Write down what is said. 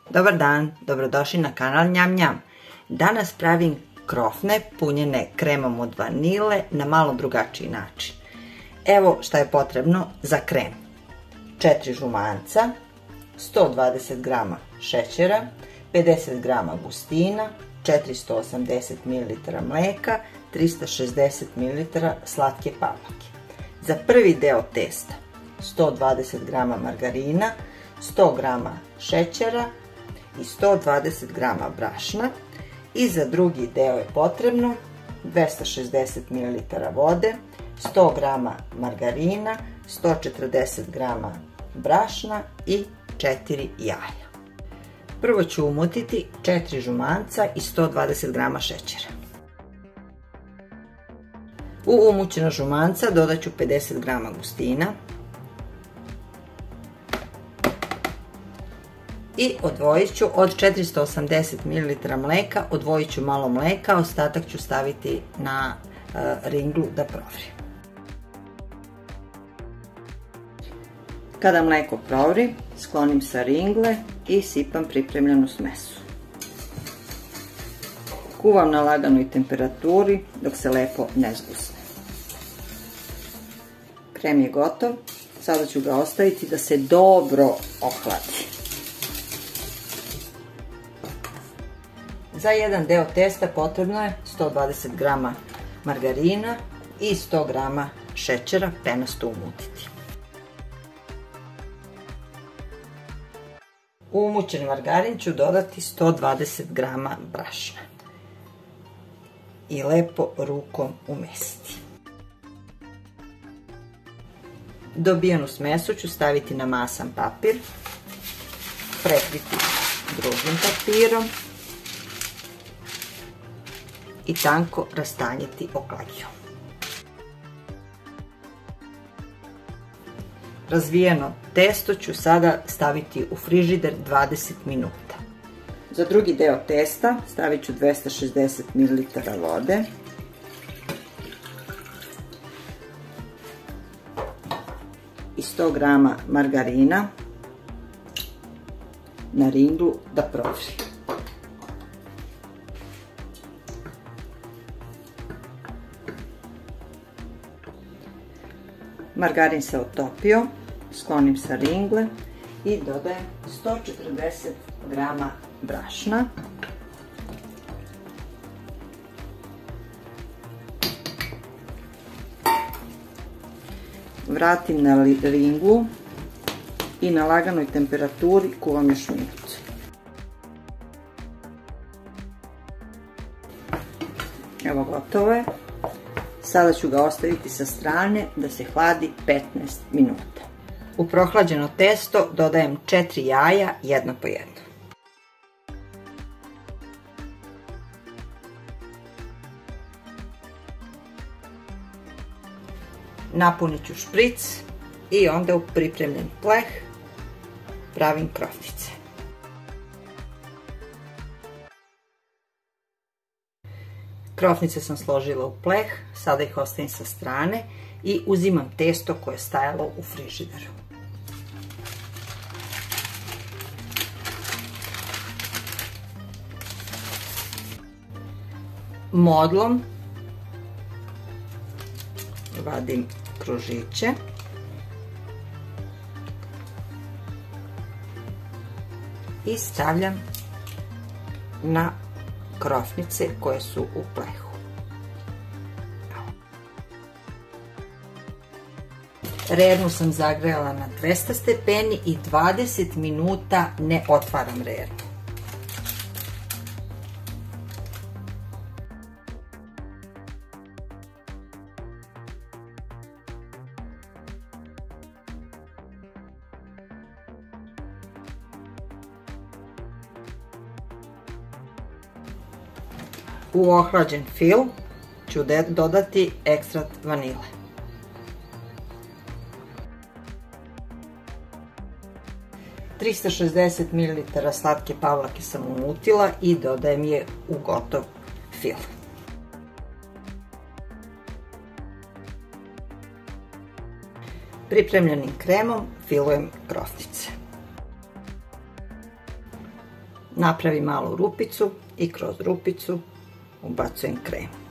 Dobar dan, dobrodošli na kanal Njam Njam. Danas pravim krofne punjene kremom od vanile na malo drugačiji način. Evo šta je potrebno za krem. 4 žumanca, 120 g šećera, 50 g gustina, 480 ml mlijeka, 360 ml slatke pavlake. Za prvi deo testa 120 g margarina, 100 g šećera i 120 g brašna, i za drugi deo je potrebno 260 ml vode, 100 g margarina, 140 g brašna i 4 jaja. Prvo ću umutiti 4 žumanca i 120 g šećera. U umućena žumanca dodat ću 50 g gustina i odvojit ću od 480 ml mlijeka, odvojit ću malo mlijeka, ostatak ću staviti na ringlu da provri. Kada mlijeko provri, sklonim sa ringle i sipam pripremljenu smesu. Kuvam na laganoj temperaturi dok se lepo ne zgusne. Krem je gotov, sada ću ga ostaviti da se dobro ohladi. Za jedan deo testa potrebno je 120 g margarina i 100 g šećera penasto umutiti. U umućen margarin ću dodati 120 g brašna i lepo rukom umesiti. Dobijenu smesu ću staviti na masan papir, prekriti drugim papirom i tanko rastanjiti oklagijom. Razvijeno testo ću sada staviti u frižider 20 minuta. Za drugi deo testa stavit ću 260 ml vode, i 100 g margarina na ringlu da provri. Margarin se otopio, sklonim sa ringle i dodajem 140 g brašna, vratim na ringlu i na laganoj temperaturi kuvam još minut. Evo, gotovo je. Sada ću ga ostaviti sa strane da se hladi 15 minuta. U prohlađeno testo dodajem 4 jaja, jedno po jedno. Napunit ću špric i onda u pripremljen pleh pravim krofnice. Krofnice sam složila u pleh, sada ih ostavim sa strane i uzimam testo koje je stajalo u frižideru. Modlom vadim kružiće i stavljam na krofnice koje su u plehu. Rernu sam zagrejala na 200 stepeni i 20 minuta ne otvaram rernu. U ohlađen fil ću dodati ekstrakt vanile. ...360 ml slatke pavlake sam umutila i dodajem je u gotov fil. Pripremljenim kremom filujem krofnice. napravim malu rupicu i kroz rupicu ubacujem krem.